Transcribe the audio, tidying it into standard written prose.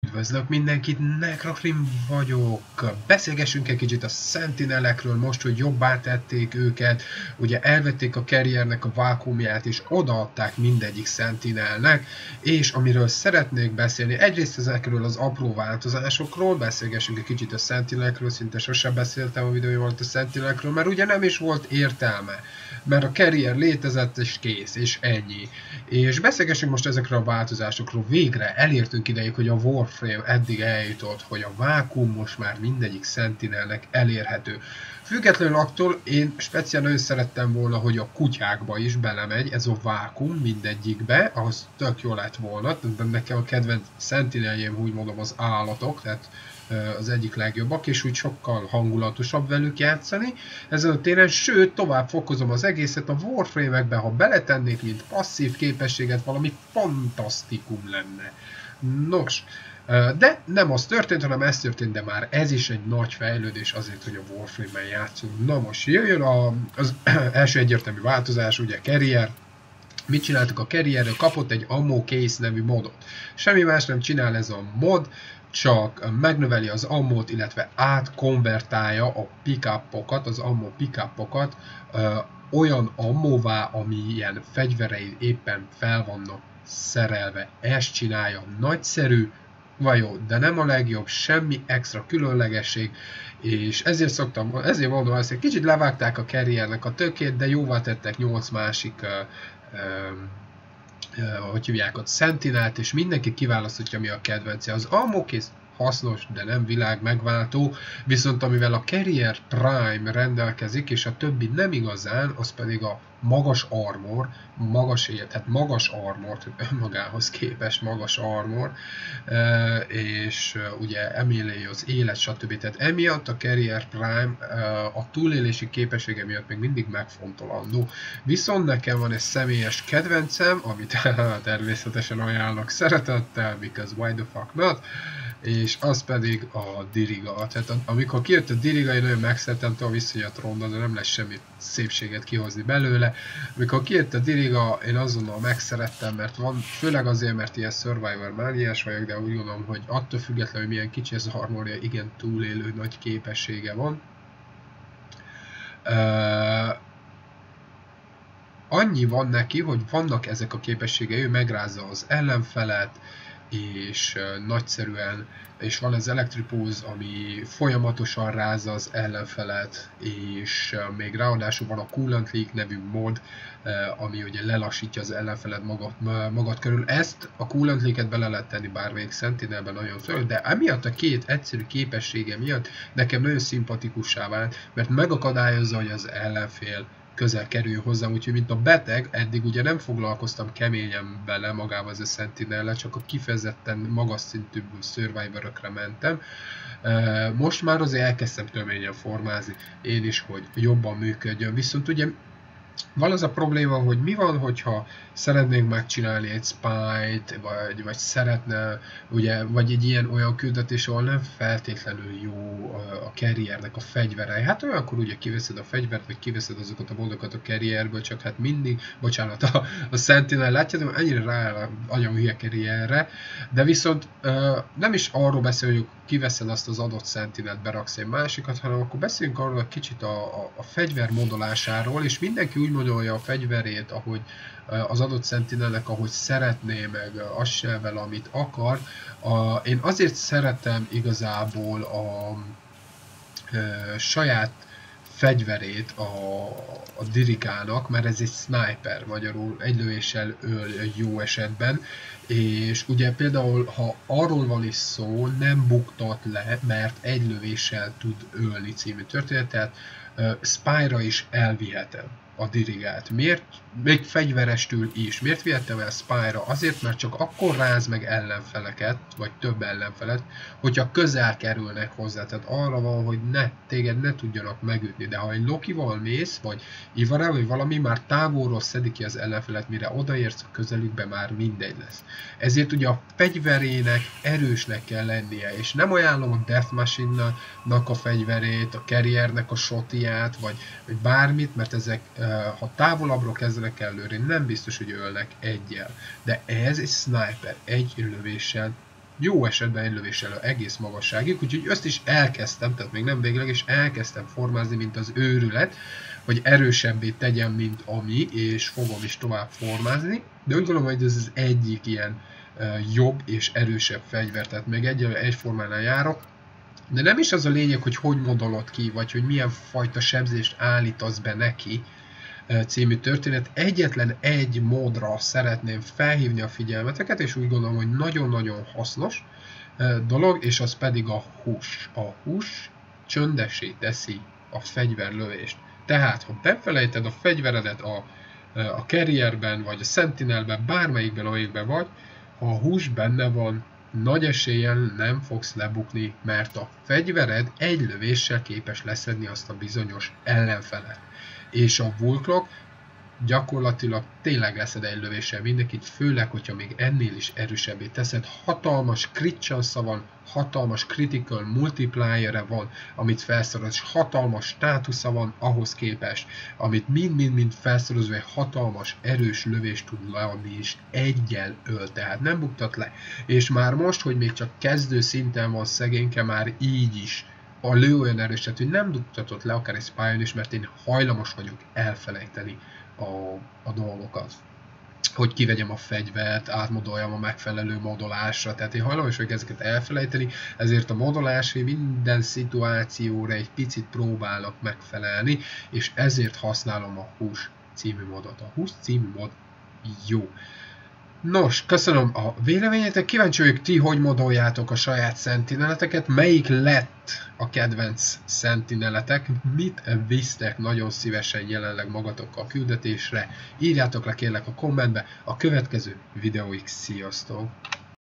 Üdvözlök mindenkit, Necrokrim vagyok. Beszélgessünk egy kicsit a Sentinelekről, most, hogy jobbá tették őket. Ugye elvették a Carriernek a vákuumját, és odaadták mindegyik Sentinelnek. És amiről szeretnék beszélni, egyrészt ezekről az apró változásokról, beszélgessünk egy kicsit a Sentinelekről, szinte sosem beszéltem a videóim alatt a Sentinelekről, mert ugye nem is volt értelme. Mert a Carrier létezett, és kész, és ennyi. És beszélgessünk most ezekről a változásokról. Végre elértünk ideig, hogy a Warframe eddig eljutott, hogy a vákuum most már mindegyik Sentinelnek elérhető. Függetlenül attól én speciál nagyon szerettem volna, hogy a kutyákba is belemegy ez a vákuum mindegyikbe, ahhoz tök jó lett volna, de nekem a kedvenc Sentineljeim, úgy mondom, az állatok, tehát az egyik legjobbak, és úgy sokkal hangulatosabb velük játszani ezen a téren, sőt, tovább fokozom az egészet a Warframe-ekbe, ha beletennék, mint passzív képességet, valami fantasztikum lenne. Nos, de nem az történt, hanem ez történt, de már ez is egy nagy fejlődés azért, hogy a Warframe-ben játszunk. Na most jöjjön az első egyértelmű változás, ugye Carrier. Mit csináltak a Carrierről? Kapott egy Ammo Case nevű modot. Semmi más nem csinál ez a mod, csak megnöveli az ammót, illetve átkonvertálja a pickupokat, az ammo pickupokat olyan ammóvá, amilyen fegyverei éppen fel vannak szerelve. Ezt csinálja, nagyszerű, jó, de nem a legjobb, semmi extra különlegesség, és ezért mondom ezt, hogy kicsit levágták a Carriernek a tökét, de jóvá tettek 8 másik hogy hívják ott, Sentinelt, és mindenki kiválasztja, mi a kedvence. Az Ammo Case hasznos, de nem világ megváltó, viszont amivel a Carrier Prime rendelkezik, és a többi nem igazán, az pedig a magas armor, magas armor, önmagához képest magas armor, és ugye eméli az élet, stb. Tehát emiatt a Carrier Prime a túlélési képessége miatt még mindig megfontolandó. Viszont nekem van egy személyes kedvencem, amit természetesen ajánlok szeretettel, because why the fuck not, és az pedig a Diriga. Tehát amikor kijött a Diriga, én nagyon megszerettem a viszonyat ronda, de nem lesz semmi szépséget kihozni belőle. Amikor kijött a Diriga, én azonnal megszerettem, mert van, főleg azért, mert ilyen Survivor mániás vagyok, de úgy gondolom, hogy attól függetlenül, hogy milyen kicsi az armorja, igen túlélő nagy képessége van. Annyi van neki, hogy vannak ezek a képességei, ő megrázza az ellenfelet, és nagyszerűen, és van az Electropulse, ami folyamatosan rázza az ellenfelet, és még ráadásul van a Coolant Leak nevű mod, ami ugye lelassítja az ellenfelet magad körül. Ezt a Coolant Leak-et bele lehet tenni bármelyik Sentinelben, nagyon szörnyű, de emiatt a két egyszerű képessége miatt nekem nagyon szimpatikussá vált, mert megakadályozza, hogy az ellenfél közel kerül hozzám, úgyhogy mint a beteg, eddig ugye nem foglalkoztam keményen bele magába az a Sentinellel, csak a kifejezetten magas szintű Survivor-ökre mentem. Most már azért elkezdtem töményen formázni, én is, hogy jobban működjön, viszont ugye van az a probléma, hogy mi van, hogyha szeretnénk megcsinálni egy spy-t, vagy szeretne, ugye, vagy egy ilyen olyan küldetés, ahol nem feltétlenül jó a Carriernek a fegyverei. Hát olyankor ugye kiveszed a fegyvert, vagy kiveszed azokat a modokat a Carrierből, csak hát mindig, bocsánat, a Sentinel látjátok, ennyire rááll agyam hülye Carrierre, de viszont nem is arról beszél, hogy kiveszed azt az adott Sentinelt, beraksz egy másikat, hanem akkor beszéljünk arról egy kicsit a fegyver modolásáról, és mindenki úgy modolja a fegyverét, ahogy az adott Sentinelnek, ahogy szeretné, meg azt se vele, amit akar. Én azért szeretem igazából a saját fegyverét a Dirigának, mert ez egy sniper, magyarul egy lövéssel öl jó esetben, és ugye például, ha arról van is szó, nem buktat le, mert egy lövéssel tud ölni című történet, tehát spy-ra is elvihetem a Dirigát. Miért? Még fegyverestől is. Miért vihettem el spy-ra? Azért, mert csak akkor ráz meg ellenfeleket, vagy több ellenfelet, hogyha közel kerülnek hozzá. Tehát arra van, hogy téged ne tudjanak megütni. De ha egy Lokival mész, vagy Ivara, vagy valami, már távolról szedi ki az ellenfelet, mire odaérsz a közelükbe, már mindegy lesz. Ezért ugye a fegyverének erősnek kell lennie, és nem ajánlom a Death Machine-nak a fegyverét, a Carriernek a shotját, vagy bármit, mert ezek, ha távolabbról kezdenek el lőni, nem biztos, hogy ölnek egyel. De ez egy sniper, egy lövéssel jó esetben egy lövéssel egész magasságig, úgyhogy ezt is elkezdtem, tehát még nem végleges, elkezdtem formázni, mint az őrület, hogy erősebbé tegyem, mint ami, és fogom is tovább formázni, de úgy gondolom, hogy ez az egyik ilyen jobb és erősebb fegyver, tehát még egyformánál járok, de nem is az a lényeg, hogy modolod ki, vagy hogy milyen fajta sebzést állítasz be neki című történet. Egyetlen egy módra szeretném felhívni a figyelmeteket, és úgy gondolom, hogy nagyon-nagyon hasznos dolog, és az pedig a hús. A hús csöndessé teszi a fegyverlövést. Tehát, ha befelejted a fegyveredet a carrierben, vagy a sentinelben, bármelyikben, amelyikben vagy, ha a hús benne van, nagy eséllyel nem fogsz lebukni, mert a fegyvered egy lövéssel képes leszedni azt a bizonyos ellenfelet. És a Vulklok gyakorlatilag tényleg leszed egy lövéssel mindenkit, főleg, hogyha még ennél is erősebbé teszed. Hatalmas crit chance-a van, hatalmas critical multiplier-e van, amit felszoroz, és hatalmas státusza van ahhoz képest, amit mind-mind felszorozva egy hatalmas, erős lövést tud leadni, és eggyel öl, tehát nem buktat le. És már most, hogy még csak kezdő szinten van szegényke, már így is a lő olyan erőset, hogy nem buktatott le akár egy spy-on is, mert én hajlamos vagyok elfelejteni a dolgokat. Hogy kivegyem a fegyvert, átmodoljam a megfelelő modolásra, tehát én hajlamos vagyok ezeket elfelejteni, ezért a modolásra minden szituációra egy picit próbálok megfelelni, és ezért használom a hús című modot. A hús című mod jó. Nos, köszönöm a véleményetek, kíváncsi vagyok ti, hogy modoljátok a saját szentineleteket, melyik lett a kedvenc szentineletek, mit visztek nagyon szívesen jelenleg magatokkal a küldetésre, írjátok le kérlek a kommentbe, a következő videóig, sziasztok!